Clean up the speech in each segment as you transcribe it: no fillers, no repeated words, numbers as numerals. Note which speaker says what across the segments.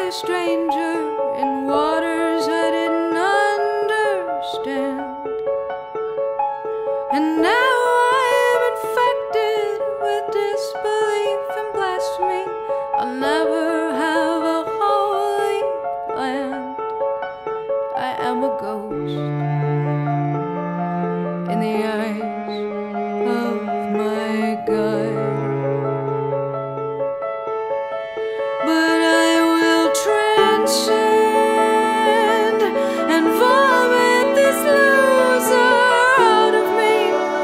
Speaker 1: a stranger in waters I didn't understand. And now I'm infected with disbelief and blasphemy. I'll never have a holy land. I am a ghost in the eyes of my God. But I will transcend and vomit this loser out of me.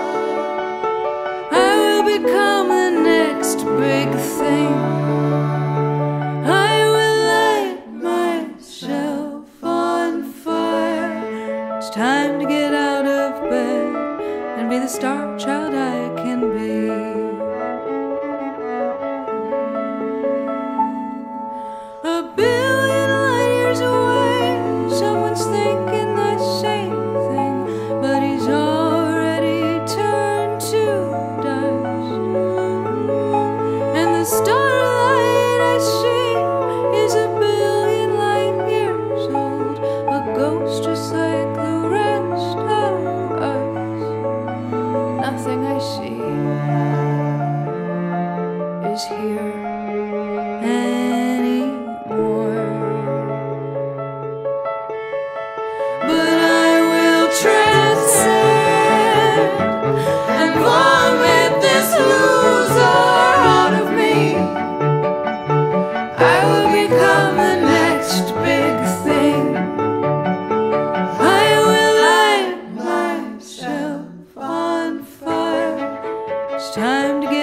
Speaker 1: I will become the next big thing. I will light myself on fire. It's time to get out of bed and be the star child I can be. A billion light years away, someone's thinking the same thing, but he's already turned to dust. And the starlight I see is a billion light years old, a ghost just like the rest of us. Nothing I see is here anymore. But I will transcend and vomit this loser out of me. I will become the next big thing. I will light myself on fire. It's time to get